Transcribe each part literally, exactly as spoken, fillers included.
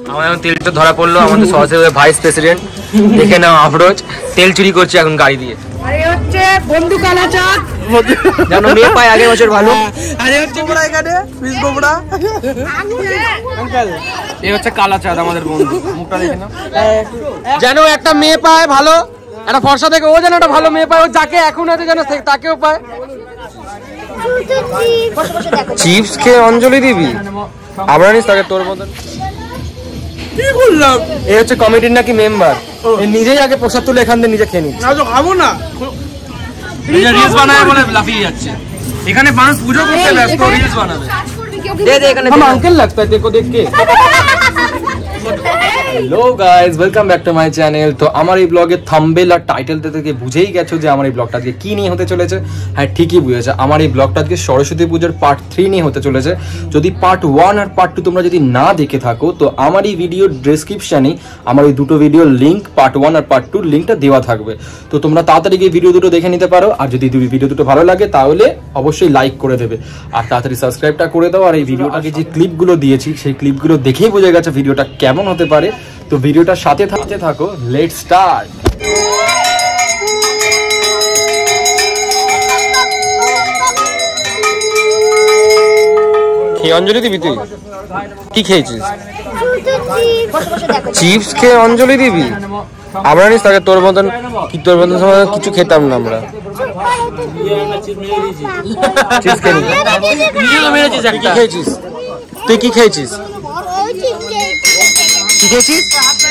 আমার এখন তেলটা ধরা পড়লো, আমাদের সহসেবে ভাইস প্রেসিডেন্ট দেখে নাও আফরোজ তেল চুরি করছে এখন গাড়ি দিয়ে। আরে হচ্ছে বন্ধু কালাচাঁদ, জানো মেয়ে পায় আগের বছর ভালো। আরে হচ্ছে বড় এখানে ফিস গোবড়া আঙ্কেল, এই হচ্ছে কালাচাঁদ আমাদের বন্ধু, মুখটা দেখে নাও। যেন একটা মেয়ে পায় ভালো, একটা ফর্সা থেকে ও যেন একটা ভালো মেয়ে পায়, ও যাকে এখন আছে যেন তাকেও পায়। চিপস খেয়ে অঞ্জলি দিবি, আবার আনিস তাকে তোর মতন। কি বললাম? এই হচ্ছে কমিটির নাকি মেম্বার, নিজেই আগে প্রসাদ তুলে এখান থেকে নিজে খেয়ে নিচ্ছে। না তো খাবো না, রিলস বানায় বলে লাফিয়ে যাচ্ছে। এখানে মানুষ পুজো করতে ব্যস্ত, রিলস বানাবে। দে দে এখানে हम अंकल लगता है देखो देख के। Hello guys, welcome back to my channel. তো আমার এই ব্লগের থাম্বনেল আর টাইটেল থেকে বুঝেই গেছো যে আমার এই ব্লগটা আজকে কি নিয়ে হতে চলেছে। হ্যাঁ ঠিকই বুঝেছে, আমার এই ব্লগটা আজকে সরস্বতী পুজোর পার্ট থ্রি নিয়ে হতে চলেছে। যদি পার্ট ওয়ান আর পার্ট টু তোমরা যদি না দেখে থাকো তো আমার এই ভিডিওর ডেসক্রিপশানে আমার এই দুটো ভিডিওর লিঙ্ক, পার্ট ওয়ান আর পার্ট টুর লিঙ্কটা দেওয়া থাকবে। তো তোমরা তাড়াতাড়ি গিয়ে ভিডিও দুটো দেখে নিতে পারো। আর যদি ভিডিও দুটো ভালো লাগে তাহলে অবশ্যই লাইক করে দেবে আর তাড়াতাড়ি সাবস্ক্রাইবটা করে দাও। আর এই ভিডিওটাকে যে ক্লিপগুলো দিয়েছি সেই ক্লিপগুলো দেখেই বোঝা গেছে ভিডিওটা কেমন হতে পারে। তো ভিডিওটার সাথে থাকতে থাকো, লেটস স্টার্ট। খেয়ে অঞ্জলি দিবি? তুই কি খেয়েছিস? চিপস খেয়ে অঞ্জলি দিবি, আবার আনিস তাকে তোর মতন। কি তোর মতন সময় কিছু খেতাম না আমরা। চিপস খেয়ে কি খেয়েছিস? তুই কি খেয়েছিস? কি খেয়েছিস?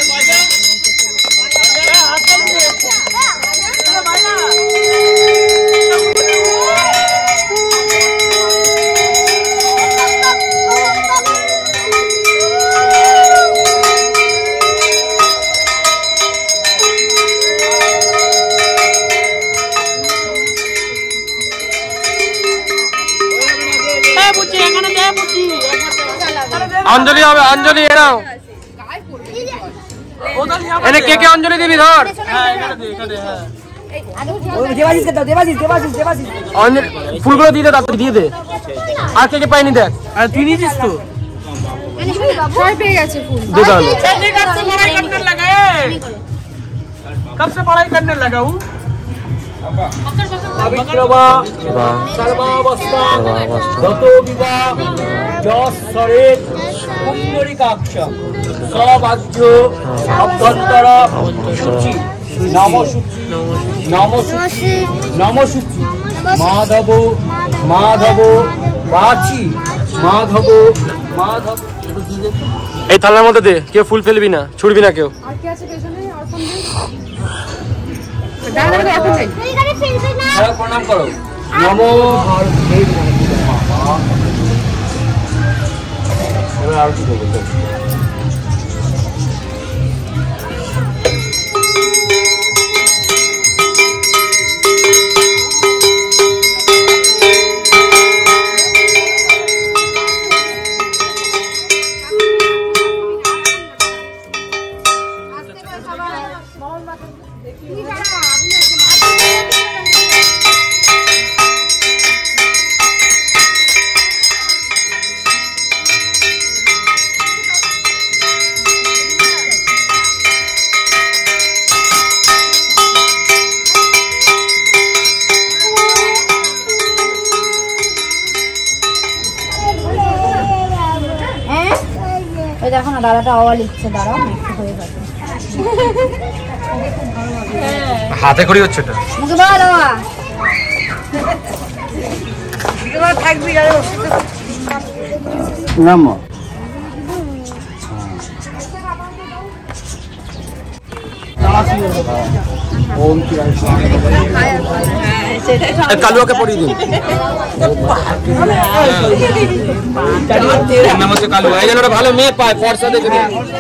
অঞ্জলি হবে, অঞ্জলি এরাও এনে কে কে অঞ্জলি দিবি? ধর ফুলগুলো দিয়ে দে, তাড়াতাড়ি দিয়ে দে। আর কে কে পাইনি দেখ। আর তুই নিয়েছিস তো? দে দাও। कब से पढ़ाई करने लगा हूँ? মাধব মাধব বাচি মাধব মাধব। এই থালার মধ্যে দে, কেউ ফুল ফেলবি না, ছুড়বি না কেউ। প্রণাম করো। নমো আর কি বলবো? দেখো না দাদাটা আওয়া লিখছে, দাঁড়াও হয়ে গেছে। হাতে করি হচ্ছে এটা। থাকবি কালুয়াকে পড়িয়ে দিন। নাম হচ্ছে কালুয়া, এই জন্য ভালো মেয়ে পায় ফর্সা দেখে।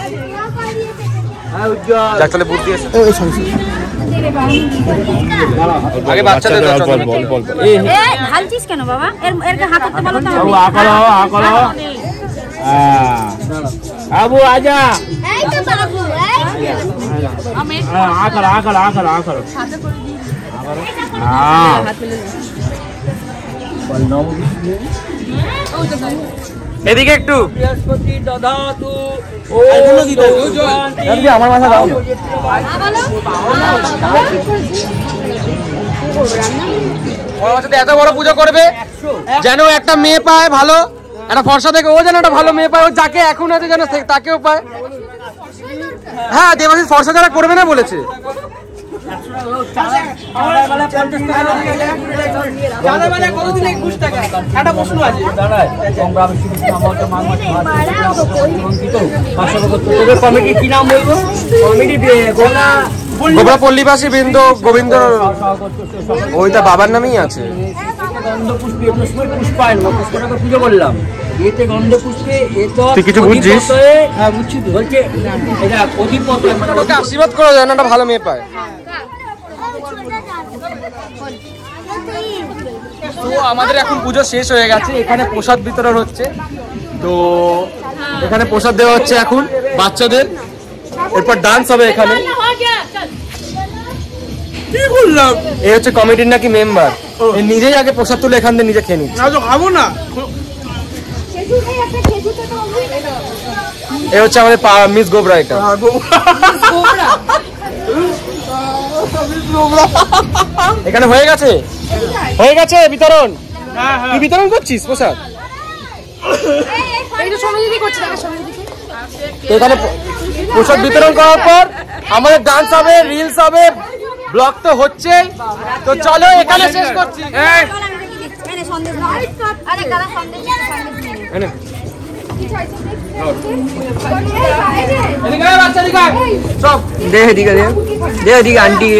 তাহলে বুদ্ধি আছে। আগে বাচ্চাদের বল বল বল। এই ঢালছিস কেন বাবা? এর এর হাত করতে বলো তো। আকালো আকালো হ্যাঁ আবু আজা। এই তো বাবু, এই আমি আকালো আকালো আকালো আকালো সাথে করে দি। হ্যাঁ হাত তুলে বল নাম। ও এদিকে একটু বৃহস্পতি দধাতু আমার মাথা দাও। ওর সাথে এত বড় পুজো করবে যেন একটা মেয়ে পায় ভালো, একটা ফর্সা থেকে ও যেন একটা ভালো মেয়ে পায়, ও যাকে এখন আছে যেন তাকেও পায়। হ্যাঁ, দেবাশিস ফর্সা যারা করবে না বলেছে। কমিটি কি নাম বলবো? কমিটি গোবরা পল্লীবাসী বৃন্দ গোবিন্দ, ওইটা বাবার নামেই আছে। পুজো করলাম এতে গন্ধ পুষ্পে, তুই কিছু বুঝছিস? হ্যাঁ বুঝছি তো, বলছে এটা অধিপত, ওকে আশীর্বাদ করো যেন একটা ভালো মেয়ে পায়। তো আমাদের এখন পুজো শেষ হয়ে গেছে, এখানে প্রসাদ বিতরণ হচ্ছে। তো এখানে প্রসাদ দেওয়া হচ্ছে এখন বাচ্চাদের, এরপর ডান্স হবে এখানে। কি বললাম, এই হচ্ছে কমিটির নাকি মেম্বার, নিজেই আগে প্রসাদ তুলে এখান থেকে নিজে খেয়ে নিচ্ছে। খাবো না। এই হচ্ছে আমাদের মিস গোবরা, এটা এখানে হয়ে গেছে, হয়ে গেছে বিতরণ। তুই বিতরণ করছিস প্রসাদ? এখানে প্রসাদ বিতরণ করার পর আমাদের ডান্স হবে, রিলস হবে, ব্লগ তো হচ্ছে। তো চলো এখানে শেষ করছি। আন্টি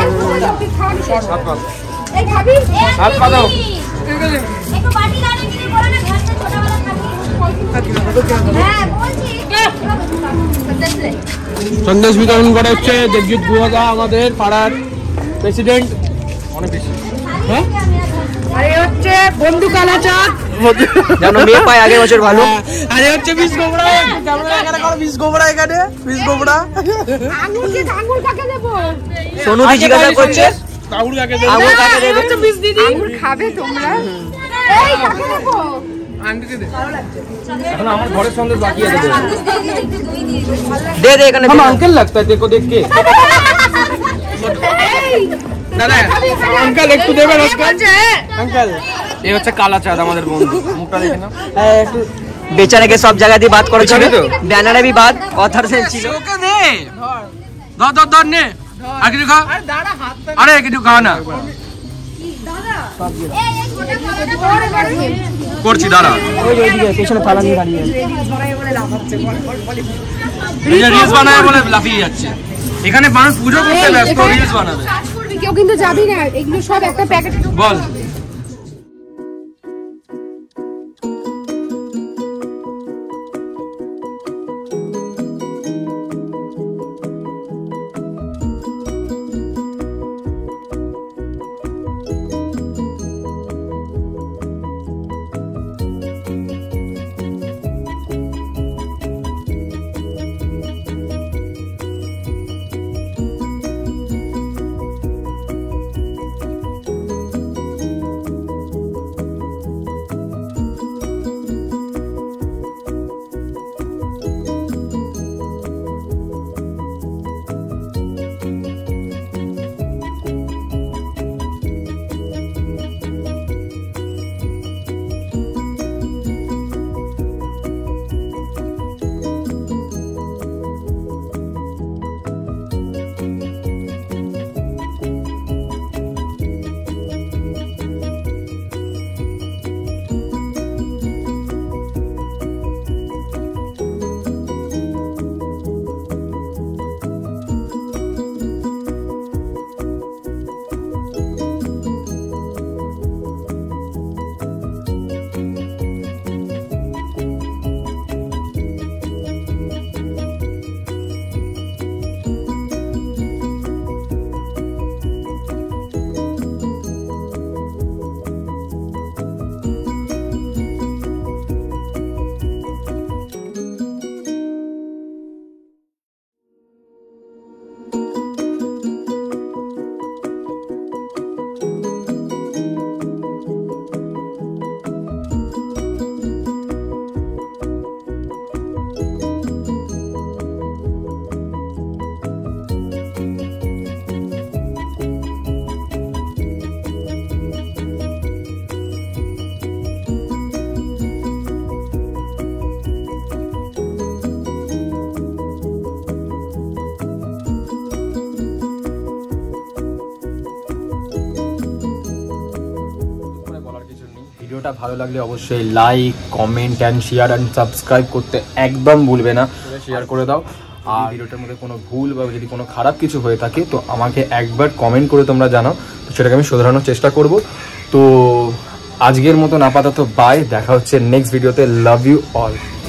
সন্দেশ বিতরণ করা হচ্ছে। দেবজিৎ গুহদা আমাদের পাড়ার প্রেসিডেন্ট। অনেক বেশি হ্যাঁ, আরে হচ্ছে বন্ধু কালাচাঁদ যেন মেয়ে পায় আগের বছর ভালো। আরে হচ্ছে মিস গোবরা, ক্যামেরা এখানে করো, মিস গোবরা এখানে, মিস গোবরা। আঙ্গুর কি আঙ্গুর কাকে দেব? সোনু দি জিজ্ঞাসা করছে আঙুর কাকে দেবে? আঙুর কাকে দেবে? হচ্ছে মিস দিদি। আঙ্গুর খাবে তোমরা? এই কাকে দেব? আন্টিকে দে। এখন আমার ঘরের সন্দেশ বাকি আছে। দে দে এখানে हम अंकल लगता है देखो देख के। দাদা अंकल একটু দেবেন আজকাল अंकल। এই হচ্ছে কালাচাঁদ আমাদের বন্ধু, মুখটা দেখে না। বেচারাকে সব জায়গা দিয়ে বাদ করেছিল, বেচারে তো? ব্যানারে भी বাদ কথার সেন্স ছিল। ওকে দে, ধর ধর ধর নে, আর কিছু খা। আরে কিছু খা না, করছি দাঁড়া। ওই যে ওইদিকে পেছনে থালা নিয়ে দাঁড়িয়ে আছে। রিলস বানায় বলে লাফিয়ে যাচ্ছে। এখানে মানুষ পুজো করতে ব্যস্ত, রিলস বানাবে। কেউ কিন্তু যাবি না, এগুলো সব একটা প্যাকেট। বল ভিডিওটা ভালো লাগলে অবশ্যই like comment and share and subscribe করতে একদম ভুলবে না, শেয়ার করে দাও। আর ভিডিওটার মধ্যে কোনো ভুল বা যদি কোনো খারাপ কিছু হয়ে থাকে তো আমাকে একবার কমেন্ট করে তোমরা জানাও, তো সেটাকে আমি শোধরানোর চেষ্টা করব। তো আজকের মতন আপাতত বাই, দেখা হচ্ছে নেক্সট ভিডিওতে। Love you all.